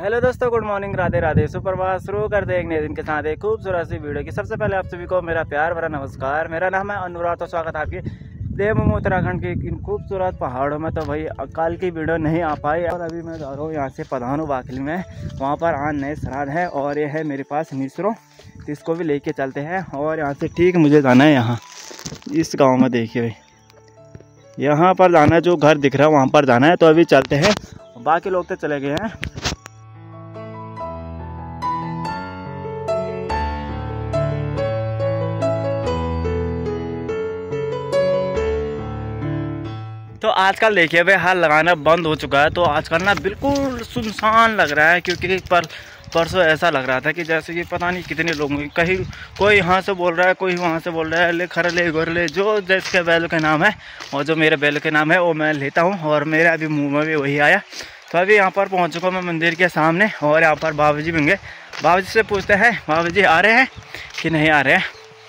Hello दोस्तों, good morning, Radhe Radhe, सुप्रभात। शुरू करते हैं एक नए दिन के साथ एक खूबसूरत सी वीडियो की। सबसे पहले आप सभी को मेरा प्यार भरा नमस्कार। मेरा नाम है अनुराग, तो स्वागत है आपके देवभूमि उत्तराखंड के इन खूबसूरत पहाड़ों में। तो भाई कल की वीडियो नहीं आ पाई और अभी मैं जा रहा हूँ यहाँ से पधानो वाकली में। वहाँ पर आज नए श्राद्ध है और ये है मेरे पास निसरो, तो इसको भी लेके चलते हैं। और यहाँ से ठीक मुझे जाना है यहाँ इस गाँव में। देखिए भाई यहाँ पर जाना है, जो घर दिख रहा है वहाँ पर जाना है। तो अभी चलते हैं, बाकी लोग तो चले गए हैं। तो आजकल देखिए भाई हाल लगाना बंद हो चुका है। तो आजकल ना बिल्कुल सुनसान लग रहा है, क्योंकि परसों ऐसा लग रहा था कि जैसे कि पता नहीं कितने लोग, कहीं कोई यहाँ से बोल रहा है, कोई वहाँ से बोल रहा है, ले खरले गोरले जो जिसके बैल के नाम है। और जो मेरे बैल के नाम है वो मैं लेता हूँ, और मेरे अभी मुँह में भी वही आया। तो अभी यहाँ पर पहुँच चुका मैं मंदिर के सामने, और यहाँ पर बाबा जी होंगे। बाबा जी से पूछते हैं बाबा जी आ रहे हैं कि नहीं आ रहे हैं।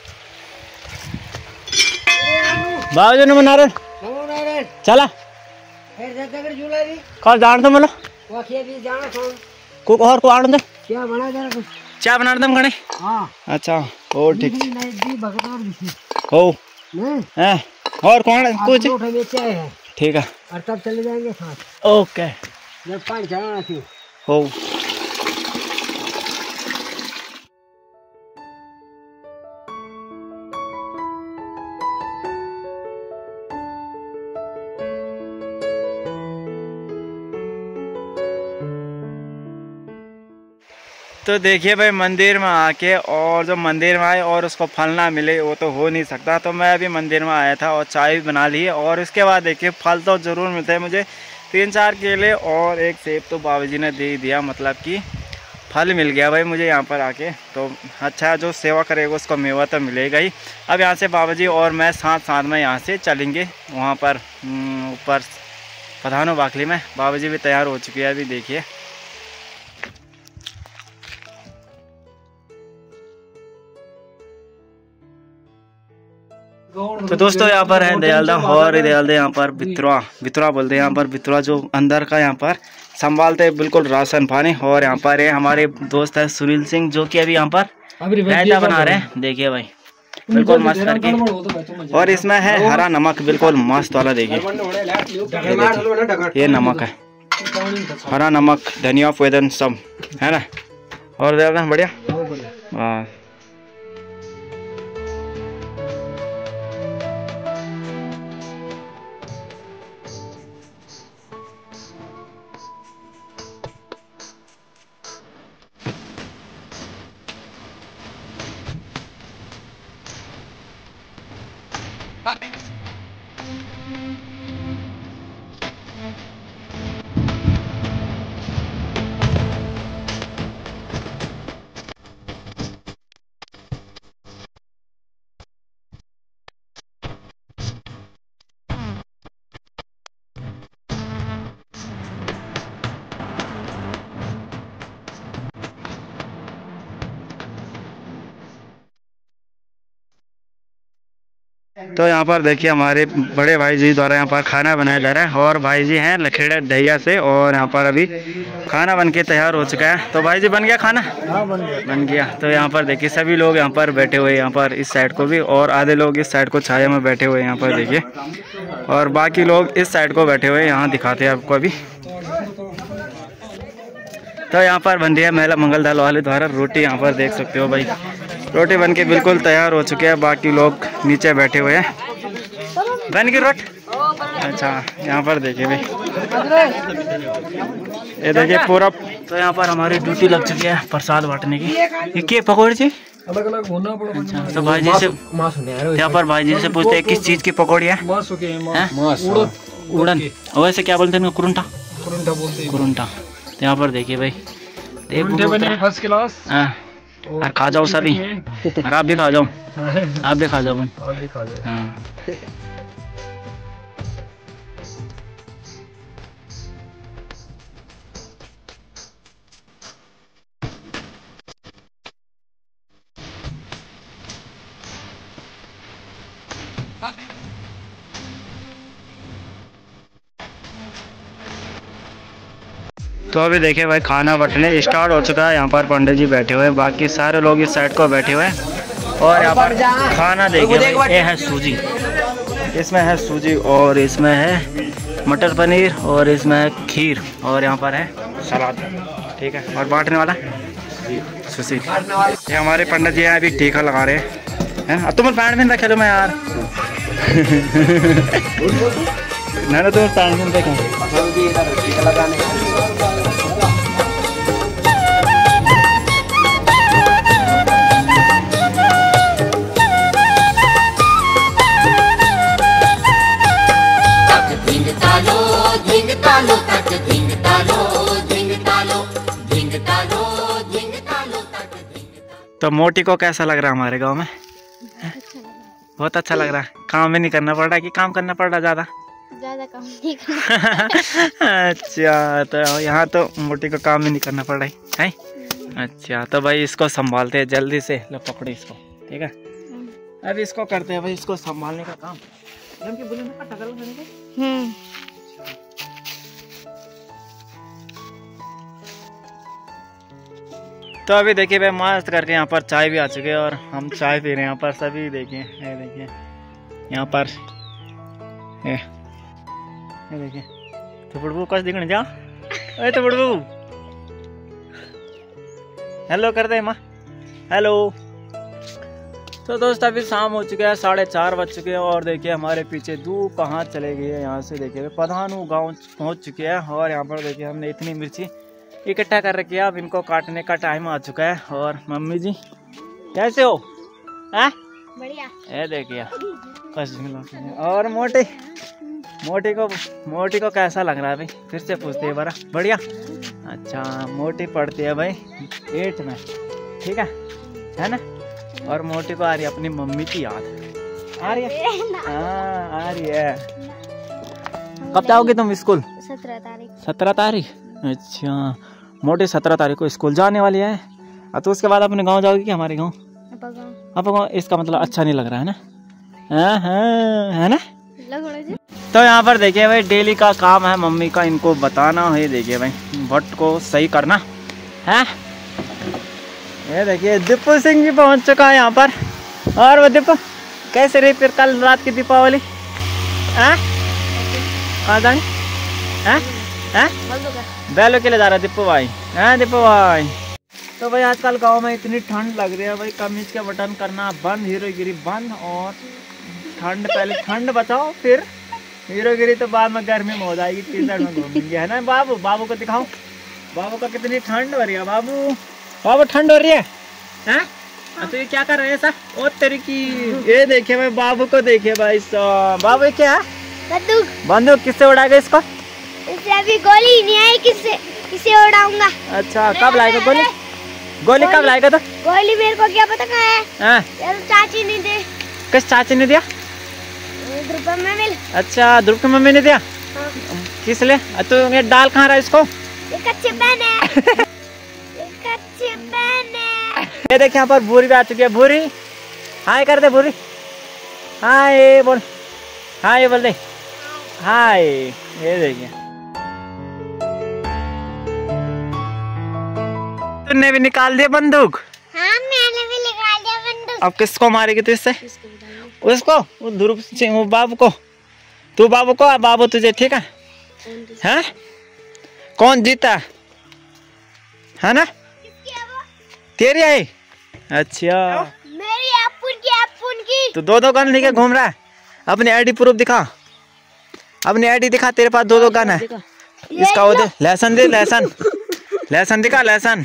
बाबा जी ने मना रहे चला कल जान तो मिलो और को आनंद क्या बना दम गणे। अच्छा ओ ठीक हो हैं और कौन कुछ ठीक है और तब चले जाएंगे साथ। ओके जब पानी चढ़ाना थी हो। तो देखिए भाई मंदिर में आके, और जो मंदिर में आए और उसको फल ना मिले वो तो हो नहीं सकता। तो मैं अभी मंदिर में आया था और चाय भी बना ली है। और उसके बाद देखिए फल तो ज़रूर मिलते हैं मुझे। 3-4 केले और एक सेब तो बाबा जी ने दे दिया, मतलब कि फल मिल गया भाई मुझे यहाँ पर आके। तो अच्छा, जो सेवा करेगा उसको मेवा तो मिलेगा ही। अब यहाँ से बाबा जी और मैं साथ साथ में यहाँ से चलेंगे वहाँ पर ऊपर पधानो वाकली में। बाबा जी भी तैयार हो चुके हैं अभी देखिए। तो दोस्तों यहाँ पर है दयालदा, और दयालदा यहाँ पर बितुआ बोलते हैं यहाँ पर। बितुआ जो अंदर का यहाँ पर संभालते हैं बिल्कुल राशन पानी। और यहाँ पर है हमारे दोस्त है सुनील सिंह, जो कि अभी यहाँ पर रायता बना रहे हैं। देखिए भाई बिल्कुल मस्त करके। और इसमें है हरा नमक, बिल्कुल मस्त वाला। देखिए ये नमक है, हरा नमक, धनिया फेदन सब है ना। और दयालदा बढ़िया हाँ। तो यहाँ पर देखिए हमारे बड़े भाई जी द्वारा यहाँ पर खाना बनाया जा रहा है। और भाई जी हैं लखेड़ा दहिया से, और यहाँ पर अभी खाना बन के तैयार हो चुका है। तो भाई जी बन गया खाना? हाँ बन गया। तो यहाँ पर देखिए सभी लोग यहाँ पर बैठे हुए हैं, यहाँ पर इस साइड को भी, और आधे लोग इस साइड को छाया में बैठे हुए हैं यहाँ पर देखिए। और बाकी लोग इस साइड को बैठे हुए हैं, यहाँ दिखाते हैं आपको अभी। तो यहाँ पर बन रही है महिला मंगल दल वाले द्वारा रोटी। यहाँ पर देख सकते हो भाई रोटी बनके बिल्कुल तैयार हो चुके हैं। बाकी लोग नीचे बैठे हुए हैं। बन गई रोटी? अच्छा यहाँ पर देखिए भाई, ये देखिए पूरा। तो यहाँ पर हमारी ड्यूटी लग चुकी है प्रसाद बांटने की। ये क्या पकौड़ी थी? अलग अलग होना पड़ा। अच्छा तो भाई जी से यहाँ पर भाई जी से पूछते हैं किस चीज़ की पकौड़ी है? उड़न, वैसे क्या बोलते हैं? कुरुंटा कुरुंटा। तो यहाँ पर देखिए भाई फर्स्ट क्लास। और खा जाओ सभी, और आप भी खा जाओ, आप भी खा जाओ। हाँ तो अभी देखिए भाई खाना बंटने स्टार्ट हो चुका है। यहाँ पर पंडित जी बैठे हुए हैं, बाकी सारे लोग इस साइड को बैठे हुए हैं। और यहाँ पर खाना देखिए, ये है सूजी, इसमें है सूजी और इसमें है मटर पनीर और इसमें है खीर और यहाँ पर है सलाद। ठीक है, और बांटने वाला सुशील। ये हमारे पंडित जी हैं, अभी टीका लगा रहे हैं। अब तुम पैंट में रखे लो मैं यार ना तुम पैंट में देखें। तो मोटी को कैसा लग रहा है हमारे गांव में? बहुत अच्छा लग रहा है। काम में नहीं करना पड़ रहा कि काम करना पड़ रहा ज़्यादा काम नहीं करना अच्छा, तो यहाँ तो मोटी को काम में नहीं करना पड़ रहा है। अच्छा, तो भाई इसको संभालते हैं जल्दी से। लो पकड़ो इसको, ठीक है। अब इसको करते हैं भाई, इसको संभालने का काम। तो अभी देखिए भाई मस्त करके यहाँ पर चाय भी आ चुके हैं और हम चाय पी रहे हैं यहाँ पर सभी। देखिए ये देखिए यहाँ पर ये देखिए। तो बुड़बू कस दिखने जा, अरे तो बुड़बू हेलो कर दे माँ, हेलो। तो दोस्त अभी शाम हो चुके हैं, 4:30 बज चुके हैं और देखिए हमारे पीछे धूप कहाँ चले गई है। यहाँ से देखिए पधानू गांव पहुँच चुके हैं और यहाँ पर देखिए हमने इतनी मिर्ची इकट्ठा कर रखी है। अब इनको काटने का टाइम आ चुका है। और मम्मी जी कैसे हो? बढ़िया। ये देखिए और मोटी को कैसा लग रहा है भाई? फिर से पूछते हैं बड़ा। बढ़िया। अच्छा, मोटी पड़ती है भाई 8 में, ठीक है ना। और मोटी को आ रही है अपनी मम्मी की याद। आ रही है? हाँ आ रही है। कब जाओगे तुम स्कूल? 17 तारीख। 17 तारीख? अच्छा, मोटी 17 तारीख को स्कूल जाने वाली है। तो उसके बाद अपने गांव जाओगी कि हमारे गांव? अब गाँव। इसका मतलब अच्छा नहीं लग रहा है ना? है ना? तो यहाँ पर देखिए भाई डेली का काम है मम्मी का इनको बताना है। देखिए भाई भट्ट को सही करना है। ये देखिए दीपू सिंह जी पहुँच चुका है यहाँ पर। और वो दीपू कैसे रही फिर कल रात की दीपावली? कहाँ जाएंगे? बैलो के लिए जा रहा है दीपू भाई। दीपू भाई तो भाई आजकल गांव में इतनी ठंड लग रही है भाई, कमीज के बटन करना बंद, हीरोगिरी बंद। और ठंड पहले ठंड बचाओ फिर हीरोगिरी, तो बाद में गर्मी में हो जाएगी, टी-शर्ट में घूमेंगे, है ना बाबू? बाबू को दिखाओ, बाबू को कितनी ठंड हो रही है। बाबू ठंड हो रही है? तो ये क्या कर रहे हैं ऐसा? ओ तेरी की, ये देखिए भाई बाबू को देखिए भाई। बाबू ये क्या है? बंदूक। किससे उड़ाएगा इसको? अभी गोली नहीं आई, किससे उड़ाऊंगा। अच्छा, कब लाएगा गोली कब लाएगा? तो गोली मेरे को क्या पता कहाँ है? चाची ने दे। किस चाची ने दिया? ध्रुव में मिल। अच्छा, ध्रुव की मम्मी ने दिया। हाँ। किस लिए? तो ये डाल कहाँ रहा इसको? ये कच्चे पैन है। ये देखिए यहाँ पर भूरी भी आ चुकी है। भूरी हाय कर दे, भूरी हाय बोल, हाय बोल दे, हाय। ये देखिए तुमने भी निकाल दिया बंदूक? हाँ मैंने भी निकाल दिया बंदूक। अब किसको मारेगी तू इससे? उसको, वो ध्रुव सिंह, वो बाबू को। तू बाबू को, बाबू तुझे, ठीक है? हैं? कौन जीता है ना? तेरी आई? अच्छा, मेरी अपुन की। तो दो गन लेके घूम रहा है। अपनी आईडी प्रूफ दिखा, अपनी आईडी दिखा। तेरे पास 2 गन है। इसका वो दे, लहसन दे, लहसन दिखा, लहसन।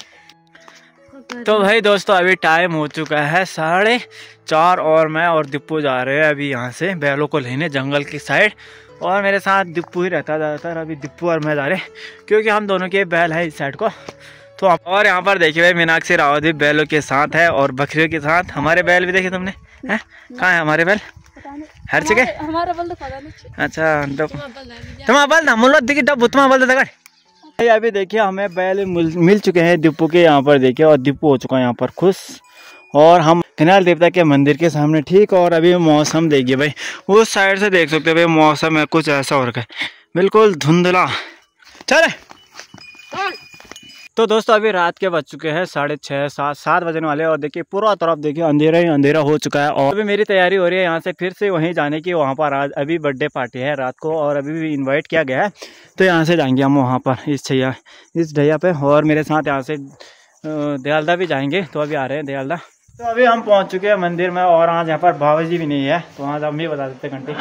तो भाई दोस्तों अभी टाइम हो चुका है 4:30 और मैं और दीपू जा रहे हैं अभी यहाँ से बैलों को लेने जंगल की साइड। और मेरे साथ दीपू ही रहता ज़्यादातर। अभी दीपू और मैं जा रहे क्योंकि हम दोनों के बैल है इस साइड को। तो और यहाँ पर देखिए भाई मीनाक्षी रावत भी बैलों के साथ है और बकरियों के साथ। हमारे बैल भी देखे तुमने? हैं कहाँ है हमारे बैल? हर जगह हमारा बल। अच्छा, तुम्हारा बल था मुल्ला देखिए, डब्बू तुम्हारा बल था। अभी देखिए हमें बैल मिल चुके हैं दीपू के यहाँ पर देखिए। और दीपू हो चुका है यहाँ पर खुश। और हम कनाल देवता के मंदिर के सामने, ठीक। और अभी मौसम देखिए भाई, उस साइड से देख सकते हैं भाई मौसम है कुछ ऐसा हो रखा है, बिल्कुल धुंधला। चले तो दोस्तों अभी रात के बज चुके हैं 6:30 7 बजने वाले और देखिए पूरा तरफ देखिए अंधेरा ही अंधेरा हो चुका है। और अभी मेरी तैयारी हो रही है यहाँ से फिर से वहीं जाने की। वहाँ पर आज अभी बर्थडे पार्टी है रात को और अभी भी इनवाइट किया गया है, तो यहाँ से जाएंगे हम वहाँ पर इस ढैया पे। और मेरे साथ यहाँ से दयालदा भी जाएंगे, तो अभी आ रहे हैं दयालदा। तो अभी हम पहुँच चुके हैं मंदिर में और आज यहाँ पर बाबा जी भी नहीं है, तो आज हम भी बता देते घंटी।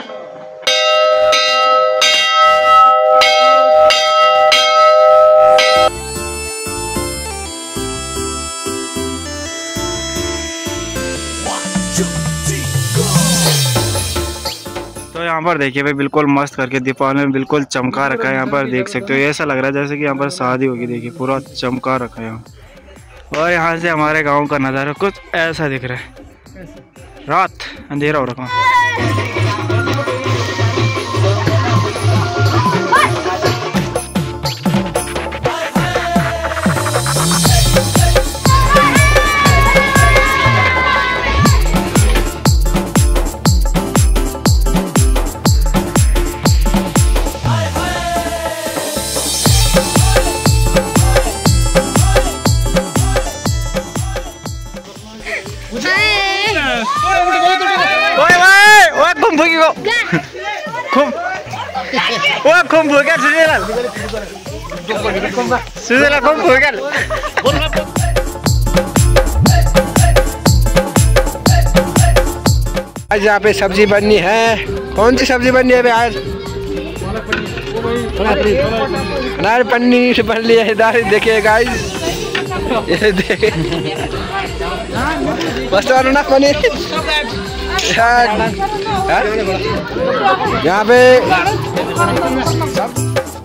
तो यहाँ पर देखिए भाई बिल्कुल मस्त करके दीपावली में बिल्कुल चमका रखा है। यहाँ पर देख सकते हो ऐसा लग रहा है जैसे कि यहाँ पर शादी होगी। देखिए पूरा चमका रखा है यहाँ। और यहाँ से हमारे गांव का नज़ारा कुछ ऐसा दिख रहा है। रात अंधेरा हो रखा है। आज यहाँ पे सब्जी बननी है। कौन सी सब्जी बननी है आज? अनार पनीर बन लिया है इधर। देखिए गाइस, ये देखिए मस्त अनार पनीर यहाँ पे सब।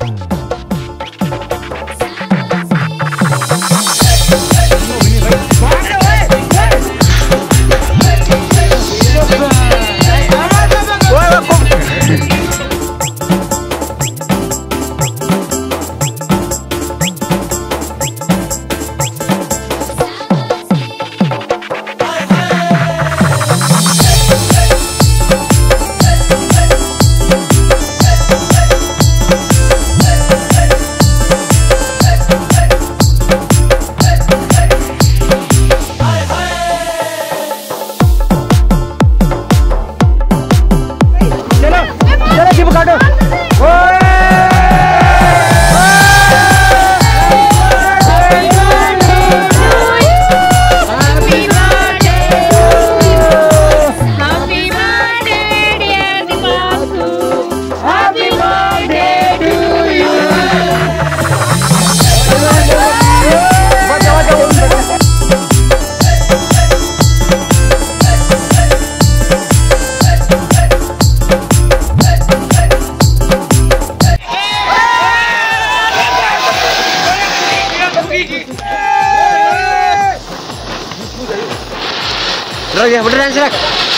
Ya, beneran Srak.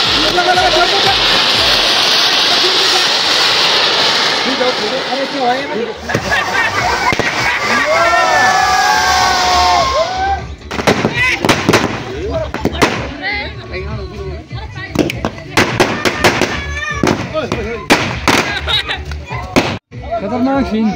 खतरनाक सीन।